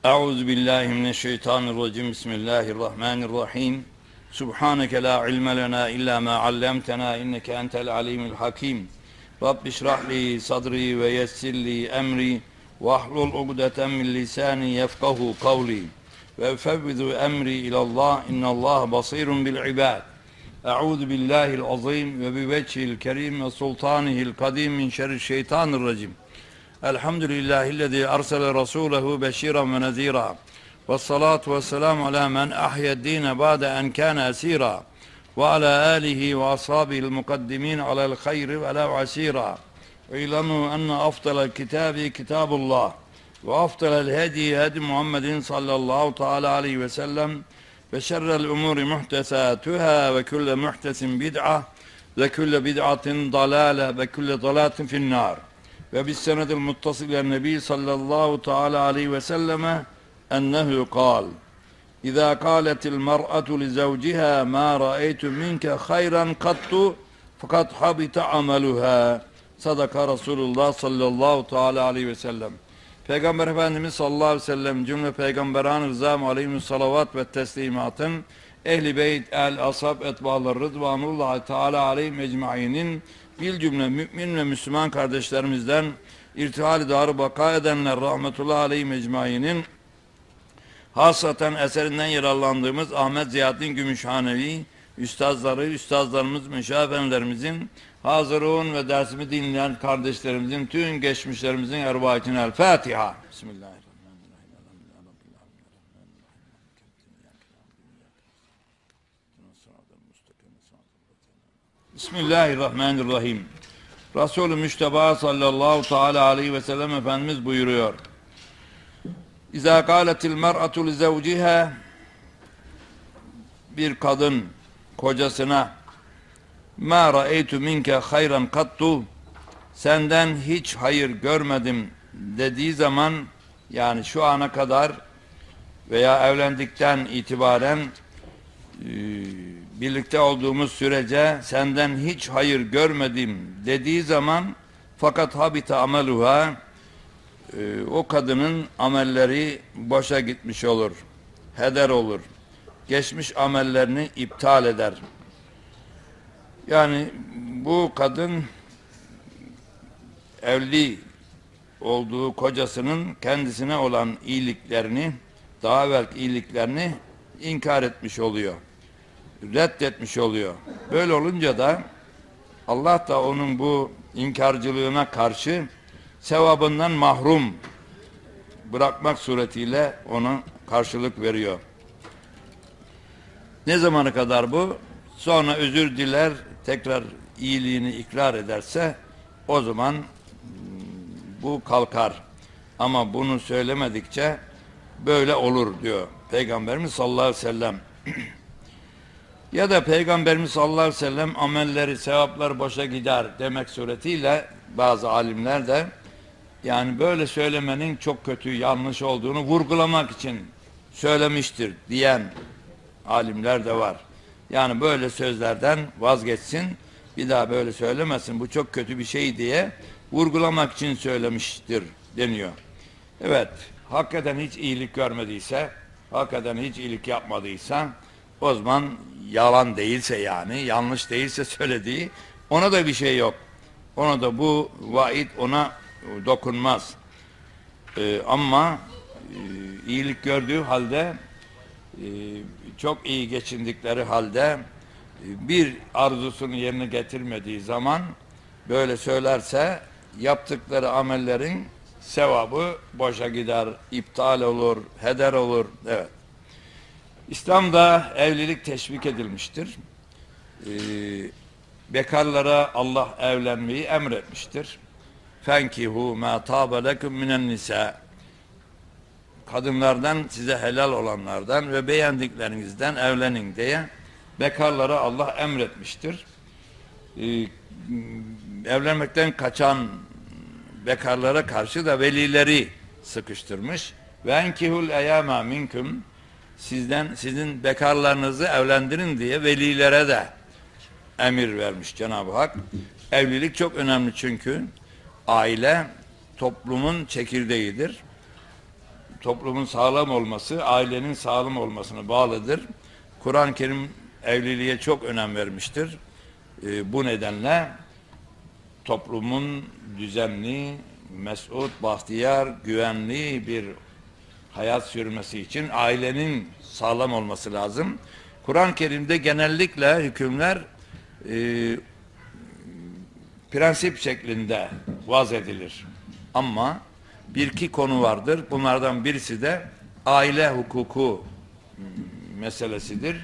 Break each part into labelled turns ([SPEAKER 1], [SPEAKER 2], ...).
[SPEAKER 1] Euzu billahi mineşşeytanirracim. Bismillahirrahmanirrahim. Subhaneke la ilme lena illa ma allamtena inneke entel alimul hakim. Rabbi şrah li sadri ve yessir li emri ve ahlul ugdeten min lisani yefkahu kavli. Ve efevvidu emri ilallah innallah basirun bil ibad. Euzu billahil azim ve bi vecihil kerim ve sultanihil kadim min şerri'ş-şeytanirracim. Elhamdülillahillezî arsale rasûlehu beşîran ve nezîrâ. Vessalâtu vesselamu alâ men ahyed-dîne ba'de en kâne esîrâ. Ve alâ âlihi ve ashâbihil mukaddimîn alel hayri ve lev asîrâ. İ'lemû enne afdalel kitâbi kitâbullah. Ve afdalel hedî hedi Muhammedin sallallahu teâlâ aleyhi ve sellem. Ve şerrel umûri muhtesâtuhâ ve külle muhtesin bid'a. Ve külle bid'atin dalâle ve külle dalâtin finnâr. Ve bis senedil muttasıl ile Nebi sallallahu teala aleyhi ve selleme ennehu kal. İzâ kâletil mer'atu li zavciha mâ ra'eytu minke hayran kattu fakat habita ameluha. Sadaka Resulullah sallallahu teala aleyhi ve sellem. Peygamber Efendimiz sallallahu aleyhi ve sellem cümle peygamberan rızam aleyhimus salavat ve teslimatın ehli beyt el ashab etbâlar rıdvanullahi teala aleyhim ecmaînin bil cümle mümin ve Müslüman kardeşlerimizden irtihal-i dar-ı baka edenler rahmetullahi aleyhim ecmaînin hasaten eserinden yararlandığımız Ahmet Ziyaddin Gümüşhanevi üstazlarımız, meşayih efendilerimizin hazırun ve dersimi dinleyen kardeşlerimizin tüm geçmişlerimizin ervahine el Fatiha. Bismillahirrahmanirrahim. Bismillahirrahmanirrahim. Resulü Müşteba sallallahu teala aleyhi ve sellem Efendimiz buyuruyor. İzâ kâletil mer'atu li zevciha, bir kadın kocasına mâ ra'eytu minke hayran kattu, senden hiç hayır görmedim dediği zaman, yani şu ana kadar veya evlendikten itibaren birlikte olduğumuz sürece senden hiç hayır görmedim dediği zaman fakat habita ameluha, o kadının amelleri boşa gitmiş olur, heder olur, geçmiş amellerini iptal eder. Yani bu kadın evli olduğu kocasının kendisine olan iyiliklerini, daha evvel iyiliklerini inkar etmiş oluyor, reddetmiş oluyor. Böyle olunca da Allah da onun bu inkarcılığına karşı sevabından mahrum bırakmak suretiyle ona karşılık veriyor. Ne zamana kadar bu? Sonra özür diler, tekrar iyiliğini ikrar ederse o zaman bu kalkar. Ama bunu söylemedikçe böyle olur diyor Peygamberimiz sallallahu aleyhi ve sellem. Ya da Peygamberimiz sallallahu aleyhi ve sellem amelleri, sevaplar boşa gider demek suretiyle bazı alimler de yani böyle söylemenin çok kötü, yanlış olduğunu vurgulamak için söylemiştir diyen alimler de var. Yani böyle sözlerden vazgeçsin, bir daha böyle söylemesin, bu çok kötü bir şey diye vurgulamak için söylemiştir deniyor. Evet, hakikaten hiç iyilik görmediyse, hakikaten hiç iyilik yapmadıysa, o zaman yalan değilse, yani yanlış değilse söylediği, ona da bir şey yok. Ona da bu vaid ona dokunmaz. Ama iyilik gördüğü halde, çok iyi geçindikleri halde bir arzusunu yerine getirmediği zaman böyle söylerse yaptıkları amellerin sevabı boşa gider, iptal olur, heder olur. Evet. İslam'da evlilik teşvik edilmiştir. Bekarlara Allah evlenmeyi emretmiştir. Fenkihu ma tabe lekum minen nisa, kadınlardan size helal olanlardan ve beğendiklerinizden evlenin diye bekarlara Allah emretmiştir. Evlenmekten kaçan bekarlara karşı da velileri sıkıştırmış. Ve enkihul eyama minkum, sizin bekarlarınızı evlendirin diye velilere de emir vermiş Cenab-ı Hak. Evlilik çok önemli çünkü aile toplumun çekirdeğidir. toplumun sağlam olması, ailenin sağlam olmasına bağlıdır. Kur'an-ı Kerim evliliğe çok önem vermiştir. Bu nedenle toplumun düzenli, mesut, bahtiyar, güvenli bir hayat sürmesi için ailenin sağlam olması lazım. Kur'an-ı Kerim'de genellikle hükümler prensip şeklinde vaz edilir. Ama bir iki konu vardır. Bunlardan birisi de aile hukuku meselesidir.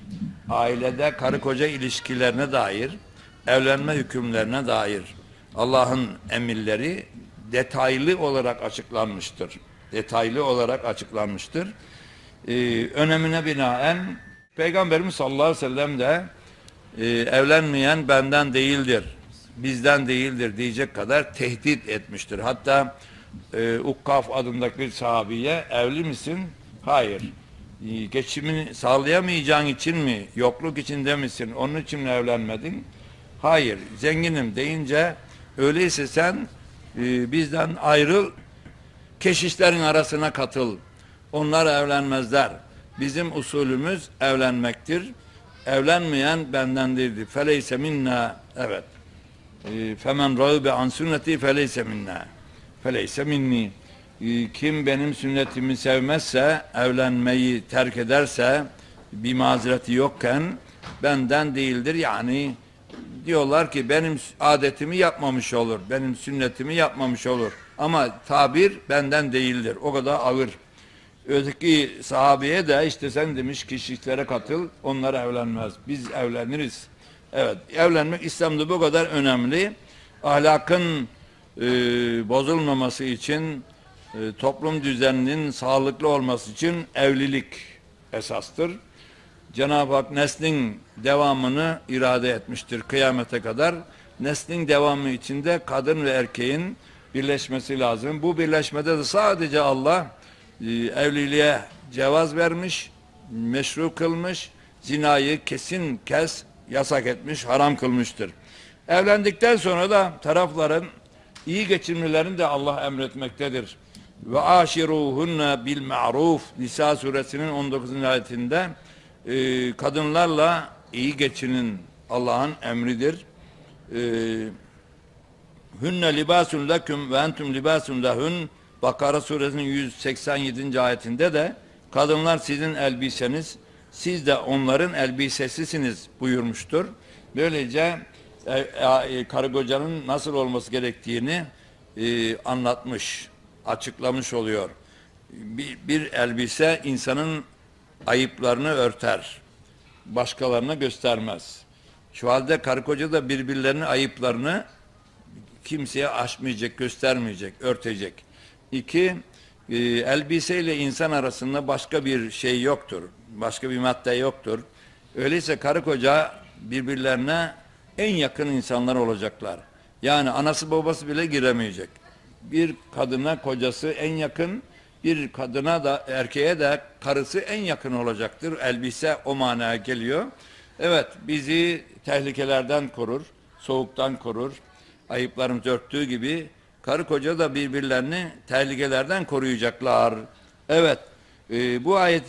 [SPEAKER 1] Ailede karı koca ilişkilerine dair, evlenme hükümlerine dair Allah'ın emirleri detaylı olarak açıklanmıştır. Detaylı olarak açıklanmıştır. Önemine binaen Peygamberimiz sallallahu aleyhi ve sellem de evlenmeyen benden değildir, bizden değildir diyecek kadar tehdit etmiştir. Hatta Ukkaf adındaki bir sahabiye evli misin? Hayır. Geçimini sağlayamayacağın için mi? Yokluk içinde misin? Onun için mi evlenmedin? Hayır. Zenginim deyince öyleyse sen bizden ayrıl, keşişlerin arasına katıl. Onlar evlenmezler. Bizim usulümüz evlenmektir. Evlenmeyen benden değildir. Feleyse minna. Evet. Femen râbe an sünneti feleyse minna. Feleyse minni. Kim benim sünnetimi sevmezse, evlenmeyi terk ederse, bir mazereti yokken benden değildir. Yani diyorlar ki benim adetimi yapmamış olur, benim sünnetimi yapmamış olur. Ama tabir benden değildir. O kadar ağır. Öteki sahabeye de işte sen demiş kişiliklere katıl, onlar evlenmez. Biz evleniriz. Evet, evlenmek İslam'da bu kadar önemli. Ahlakın bozulmaması için, toplum düzeninin sağlıklı olması için evlilik esastır. Cenab-ı Hak neslin devamını irade etmiştir kıyamete kadar. Neslin devamı içinde kadın ve erkeğin birleşmesi lazım. Bu birleşmede de sadece Allah evliliğe cevaz vermiş, meşru kılmış, zinayı kesin kes yasak etmiş, haram kılmıştır. Evlendikten sonra da tarafların iyi geçinmelerini de Allah emretmektedir. Ve aşiruhunna bil ma'ruf. Nisa suresinin 19. ayetinde kadınlarla iyi geçinin Allah'ın emridir. Hünne libasun leküm ve entum libasun lehun. Bakara suresinin 187. ayetinde de kadınlar sizin elbiseniz, siz de onların elbisesisiniz buyurmuştur. Böylece karı kocanın nasıl olması gerektiğini anlatmış, açıklamış oluyor. Bir elbise insanın ayıplarını örter, başkalarına göstermez. Şu halde karı koca da birbirlerinin ayıplarını kimseye aşmayacak, göstermeyecek, örtecek. İki, elbiseyle insan arasında başka bir şey yoktur, başka bir madde yoktur. Öyleyse karı koca birbirlerine en yakın insanlar olacaklar. Yani anası babası bile giremeyecek. Bir kadına kocası en yakın, bir kadına da erkeğe de karısı en yakın olacaktır. Elbise o manaya geliyor. Evet, bizi tehlikelerden korur, soğuktan korur. Ayıplarımız örttüğü gibi karı koca da birbirlerini tehlikelerden koruyacaklar. Evet, bu ayet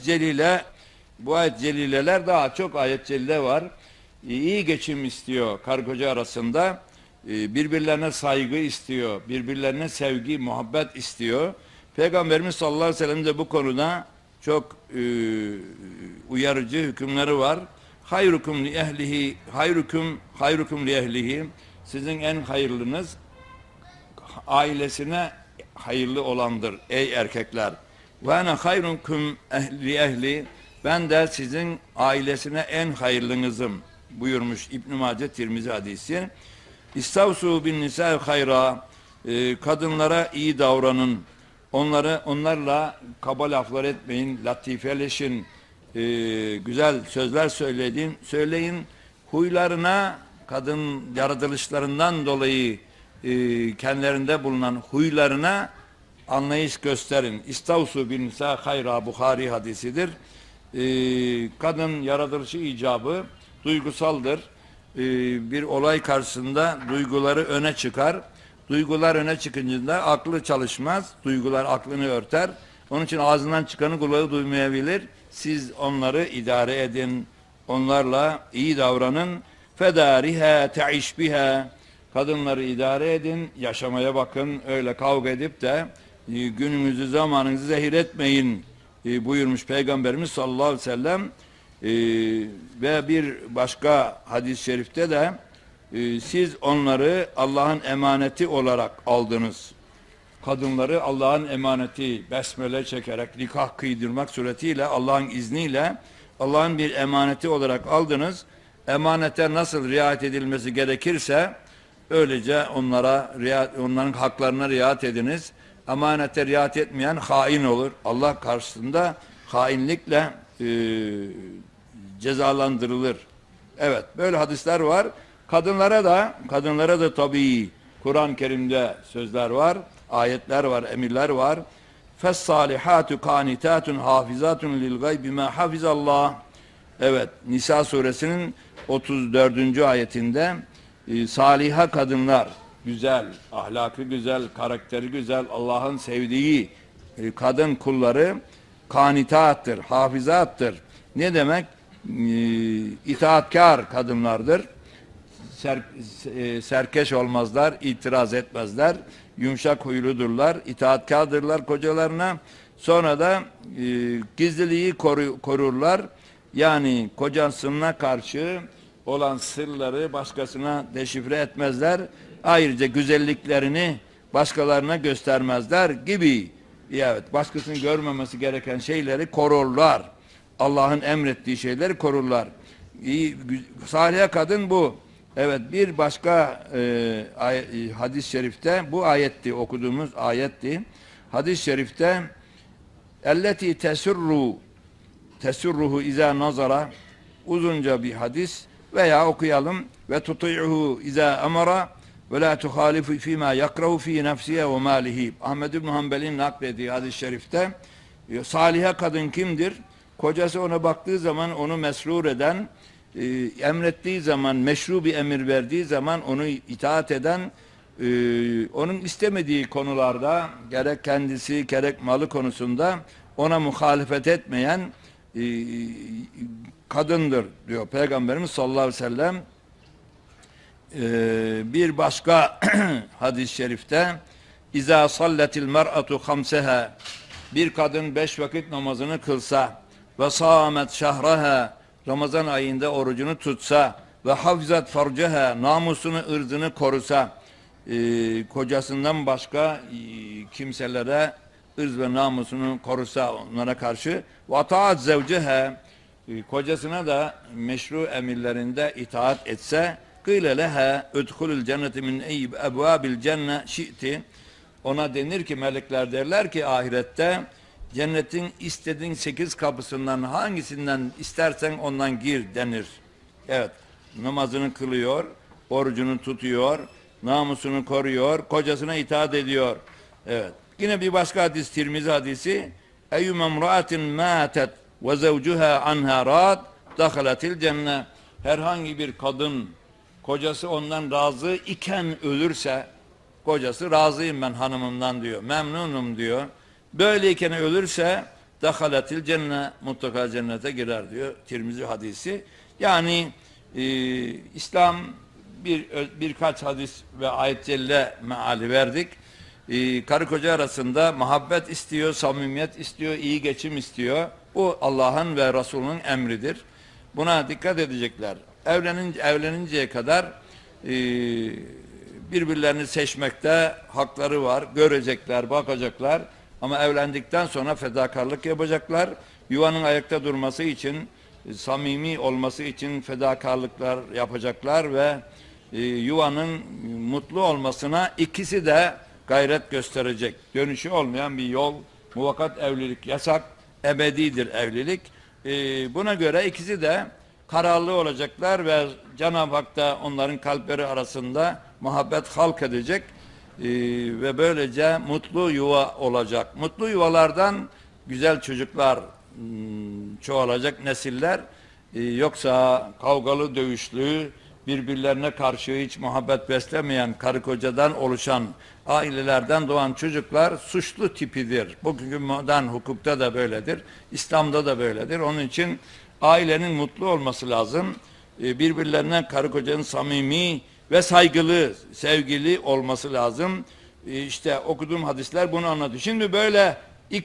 [SPEAKER 1] celileler daha çok ayet celile var. İyi geçim istiyor karı koca arasında. Birbirlerine saygı istiyor, birbirlerine sevgi, muhabbet istiyor. Peygamberimiz sallallahu aleyhi ve sellem de bu konuda çok uyarıcı hükümleri var. Hayrukum li ehlihi, hayrukum li ehlihi. Sizin en hayırlınız ailesine hayırlı olandır ey erkekler. Ve ene hayrukum li ehli. Ben de sizin ailesine en hayırlınızım buyurmuş İbn-i Mace Tirmizi hadisi. İstavsu bin nisa hayra. Kadınlara iyi davranın. Onlarla kaba laflar etmeyin, latifeleşin, güzel sözler söyleyin. Huylarına, kadın yaratılışlarından dolayı kendilerinde bulunan huylarına anlayış gösterin. İstavsu bin nisa hayra, Buhari hadisidir. Kadın yaratılışı icabı duygusaldır. Bir olay karşısında duyguları öne çıkar. Duygular öne çıkınca da aklı çalışmaz. Duygular aklını örter. Onun için ağzından çıkanı kulağı duymayabilir. Siz onları idare edin. Onlarla iyi davranın. Fedariha ta'iş biha. Kadınları idare edin, yaşamaya bakın. Öyle kavga edip de gününüzü, zamanınızı zehir etmeyin buyurmuş Peygamberimiz sallallahu aleyhi ve sellem. Ve bir başka hadis-i şerifte de siz onları Allah'ın emaneti olarak aldınız. Kadınları Allah'ın emaneti, besmele çekerek, nikah kıydırmak suretiyle, Allah'ın izniyle, Allah'ın bir emaneti olarak aldınız. Emanete nasıl riayet edilmesi gerekirse, öylece onların haklarına riayet ediniz. Emanete riayet etmeyen hain olur. Allah karşısında hainlikle cezalandırılır. Evet, böyle hadisler var. Kadınlara da tabii Kur'an-ı Kerim'de sözler var, ayetler var, emirler var. Fes-salihatu kanitatun hafizatun lil gaybi ma hafizallah. Evet, Nisa suresinin 34. ayetinde saliha kadınlar, güzel, ahlakı güzel, karakteri güzel, Allah'ın sevdiği kadın kulları kanitattır, hafizattır. Ne demek? İtaatkar kadınlardır. Serkeş olmazlar, itiraz etmezler, yumuşak huyludurlar, itaatkardırlar kocalarına. Sonra da gizliliği korurlar. Yani kocasına karşı olan sırları başkasına deşifre etmezler. Ayrıca güzelliklerini başkalarına göstermezler gibi. Evet, başkasının görmemesi gereken şeyleri korurlar. Allah'ın emrettiği şeyleri korurlar. Salih kadın bu. Evet, bir başka hadis-i şerifte, bu ayetti, okuduğumuz ayetti. Hadis-i şerifte elleti tesurruhu izâ nazara, uzunca bir hadis, veya okuyalım ve tuti'uhu izâ emara ve la tuhalifu fîmâ yakrahu fî nefsiye ve mâlihi. Ahmed İbn Hanbel'in naklediği hadis-i şerifte salihe kadın kimdir? Kocası ona baktığı zaman onu mesrur eden, emrettiği zaman, meşru bir emir verdiği zaman onu itaat eden, onun istemediği konularda, gerek kendisi gerek malı konusunda ona muhalefet etmeyen kadındır diyor Peygamberimiz sallallahu aleyhi ve sellem. Bir başka hadis-i şerifte İzâ salletil mer'atu hamseha, bir kadın 5 vakit namazını kılsa ve sâmet şahraha, Ramazan ayında orucunu tutsa ve hafizat farceha, namusunu, ırzını korusa, kocasından başka kimselere ırz ve namusunu korusa, onlara karşı ve ataat zevceha, kocasına da meşru emirlerinde itaat etse, kıyle leha udhulul cenneti min eyyib ebvabil cenne şi'ti, ona denir ki, melekler derler ki ahirette, cennetin istediğin 8 kapısından hangisinden istersen ondan gir denir. Evet, namazını kılıyor, orucunu tutuyor, namusunu koruyor, kocasına itaat ediyor. Evet. Yine bir başka hadis, Tirmizi hadisi, eyyum emraatin matet ve zevcuha anha rad dakalatil cennet. Herhangi bir kadın, kocası ondan razı iken ölürse, kocası razıyım ben hanımımdan diyor, memnunum diyor. Böyleyken ölürse dakalatil cennet, mutlaka cennete girer diyor Tirmizi hadisi. Yani İslam birkaç hadis ve ayet celle meali verdik. Karı koca arasında muhabbet istiyor, samimiyet istiyor, iyi geçim istiyor. Bu Allah'ın ve Resulünün emridir. Buna dikkat edecekler. Evleninceye kadar birbirlerini seçmekte hakları var. Görecekler, bakacaklar. Ama evlendikten sonra fedakarlık yapacaklar. Yuvanın ayakta durması için, samimi olması için fedakarlıklar yapacaklar ve yuvanın mutlu olmasına ikisi de gayret gösterecek. Dönüşü olmayan bir yol. Muvakkat evlilik yasak, ebedidir evlilik. Buna göre ikisi de kararlı olacaklar ve Cenab-ı Hak da onların kalpleri arasında muhabbet halk edecek. Ve böylece mutlu yuva olacak. Mutlu yuvalardan güzel çocuklar çoğalacak, nesiller. Yoksa kavgalı, dövüşlü, birbirlerine karşı hiç muhabbet beslemeyen karı kocadan oluşan ailelerden doğan çocuklar suçlu tipidir. Bugünkü modern hukukta da böyledir. İslam'da da böyledir. Onun için ailenin mutlu olması lazım. Birbirlerine karı kocanın samimi ve saygılı, sevgili olması lazım. İşte okuduğum hadisler bunu anlatıyor. Şimdi böyle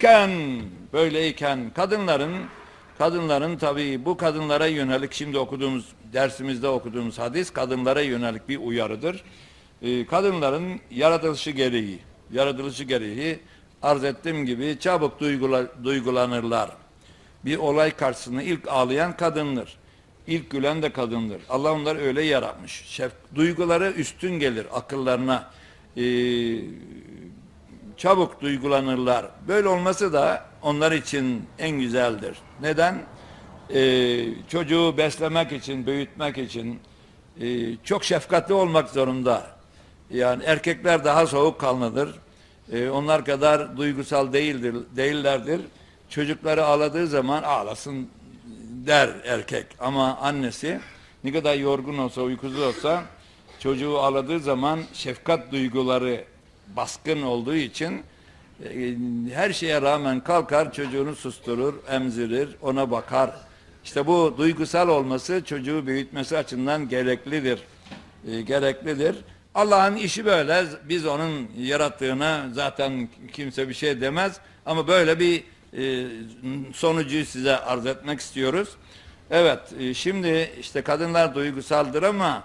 [SPEAKER 1] iken kadınların tabii bu kadınlara yönelik şimdi dersimizde okuduğumuz hadis kadınlara yönelik bir uyarıdır. Kadınların yaratılışı gereği arz ettiğim gibi çabuk duygulanırlar. Bir olay karşısında ilk ağlayan kadındır. İlk gülen de kadındır. Allah onları öyle yaratmış. Duyguları üstün gelir akıllarına. Çabuk duygulanırlar. Böyle olması da onlar için en güzeldir. Neden? Çocuğu beslemek için, büyütmek için çok şefkatli olmak zorunda. Yani erkekler daha soğukkanlıdır. Onlar kadar duygusal değillerdir. Çocukları ağladığı zaman ağlasın der erkek. Ama annesi ne kadar yorgun olsa, uykusuz olsa çocuğu ağladığı zaman şefkat duyguları baskın olduğu için her şeye rağmen kalkar çocuğunu susturur, emzirir, ona bakar. İşte bu duygusal olması çocuğu büyütmesi açısından gereklidir. Allah'ın işi böyle. Biz onun yarattığına zaten kimse bir şey demez. Ama böyle bir sonucu size arz etmek istiyoruz. Evet, şimdi işte kadınlar duygusaldır ama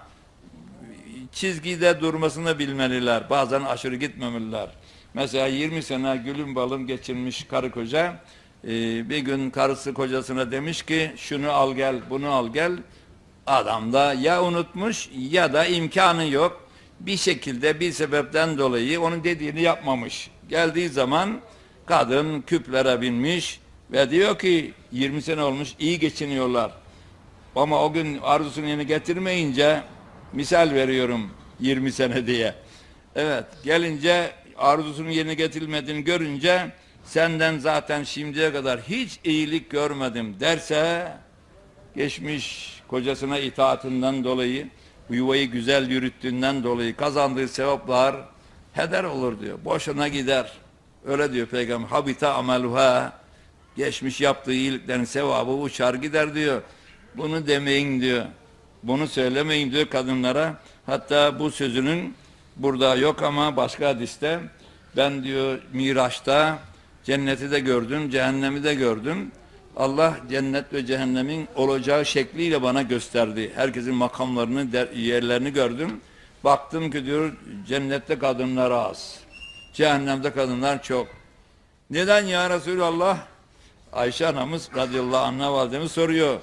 [SPEAKER 1] çizgide durmasını bilmeliler. Bazen aşırı gitmemeliler. Mesela 20 sene gülüm balım geçirmiş karı koca bir gün karısı kocasına demiş ki şunu al gel, bunu al gel. Adam da ya unutmuş ya da imkanı yok. Bir şekilde bir sebepten dolayı onun dediğini yapmamış. Geldiği zaman kadın küplere binmiş ve diyor ki 20 sene olmuş iyi geçiniyorlar. Ama o gün arzusunu yerine getirmeyince misal veriyorum 20 sene diye. Evet gelince arzusunun yerine getirilmediğini görünce senden zaten şimdiye kadar hiç iyilik görmedim derse geçmiş kocasına itaatinden dolayı bu yuvayı güzel yürüttüğünden dolayı kazandığı sevaplar heder olur diyor. Boşuna gider. Öyle diyor Peygamber. Habita ameluha. Geçmiş yaptığı iyiliklerin sevabı uçar gider diyor. Bunu demeyin diyor. Bunu söylemeyin diyor kadınlara. Hatta bu sözünün burada yok ama başka hadiste ben diyor Miraç'ta cenneti de gördüm, cehennemi de gördüm. Allah cennet ve cehennemin olacağı şekliyle bana gösterdi. Herkesin makamlarını, yerlerini gördüm. Baktım ki diyor cennette kadınlar az. Cehennemde kadınlar çok. Neden ya Resulallah? Ayşe anamız radıyallahu anh'a validemiz soruyor.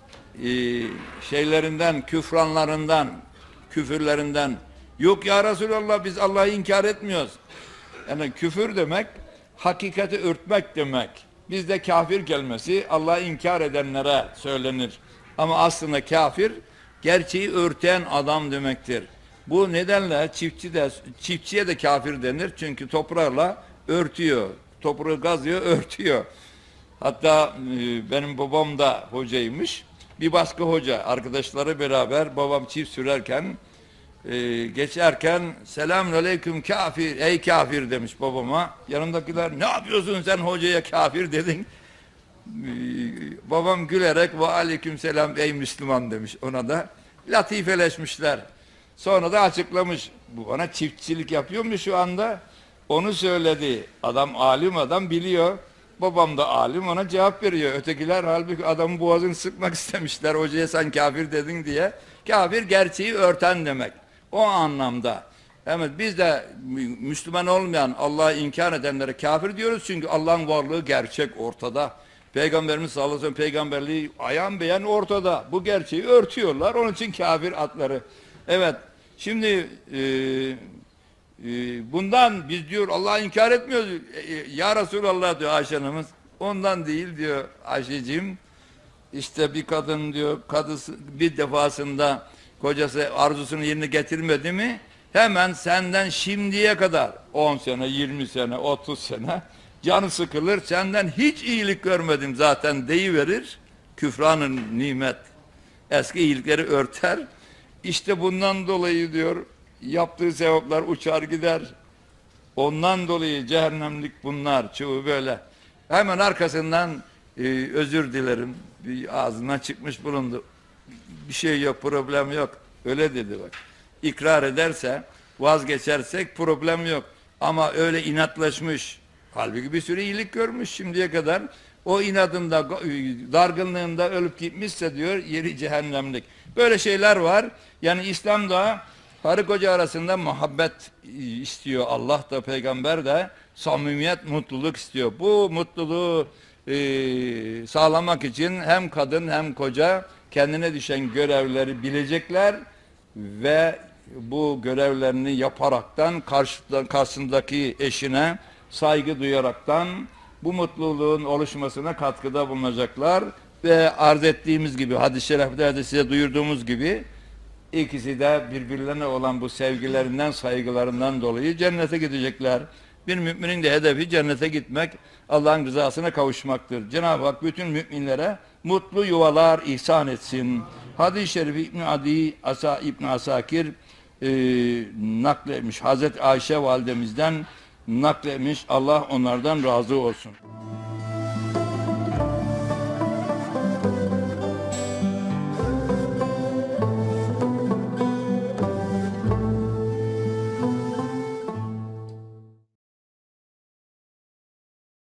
[SPEAKER 1] Küfürlerinden. Yok ya Resulallah biz Allah'ı inkar etmiyoruz. Yani küfür demek, hakikati örtmek demek. Bizde kafir kelimesi Allah'ı inkar edenlere söylenir. Ama aslında kafir, gerçeği örten adam demektir. Bu nedenle çiftçiye de kafir denir. Çünkü toprağla örtüyor. Toprağı kazıyor, örtüyor. Hatta benim babam da hocaymış. Bir başka hoca, arkadaşları beraber babam çift sürerken geçerken selamünaleyküm kafir, ey kafir demiş babama. Yanındakiler ne yapıyorsun sen hocaya kafir dedin. Babam gülerek ve aleyküm selam ey Müslüman demiş ona da. Latifeleşmişler. Sonra da açıklamış. Bu bana çiftçilik yapıyor mu şu anda? Onu söyledi. Adam alim adam biliyor. Babam da alim ona cevap veriyor. Ötekiler halbuki adamın boğazını sıkmak istemişler. Hocaya sen kafir dedin diye. Kafir gerçeği örten demek. O anlamda. Evet biz de Müslüman olmayan Allah'ı inkar edenlere kafir diyoruz. Çünkü Allah'ın varlığı gerçek ortada. Peygamberimiz sallallahu aleyhi ve sellem peygamberliği ayan beyan ortada. Bu gerçeği örtüyorlar. Onun için kafir adları. Evet. Şimdi bundan biz diyor Allah'ı inkar etmiyoruz. Ya Resulallah diyor Ayşe Hanımız. Ondan değil diyor Ayşeciğim. İşte bir kadın diyor kadısı bir defasında kocası arzusunu yerine getirmedi mi hemen senden şimdiye kadar 10 sene, 20 sene, 30 sene canı sıkılır. Senden hiç iyilik görmedim zaten deyiverir. Küfranın nimet. Eski iyilikleri örter. İşte bundan dolayı diyor, yaptığı sevaplar uçar gider. Ondan dolayı cehennemlik bunlar, çoğu böyle. Hemen arkasından özür dilerim, bir ağzından çıkmış bulundu. Bir şey yok, problem yok. Öyle dedi bak. İkrar ederse, vazgeçersek problem yok. Ama öyle inatlaşmış, halbuki bir sürü iyilik görmüş şimdiye kadar. O inadında, dargınlığında ölüp gitmişse diyor, yeri cehennemlik. Böyle şeyler var. Yani İslam'da karı koca arasında muhabbet istiyor. Allah da peygamber de samimiyet, mutluluk istiyor. Bu mutluluğu sağlamak için hem kadın hem koca kendine düşen görevleri bilecekler ve bu görevlerini yaparaktan karşısındaki eşine saygı duyaraktan bu mutluluğun oluşmasına katkıda bulunacaklar ve arz ettiğimiz gibi, hadis-i şeriflerde size duyurduğumuz gibi, ikisi de birbirlerine olan bu sevgilerinden, saygılarından dolayı cennete gidecekler. Bir müminin de hedefi cennete gitmek, Allah'ın rızasına kavuşmaktır. Cenab-ı Hak bütün müminlere mutlu yuvalar ihsan etsin. Hadis-i şerifi İbn Asakir nakletmiş. Hazreti Ayşe validemizden nakletmiş. Allah onlardan razı olsun.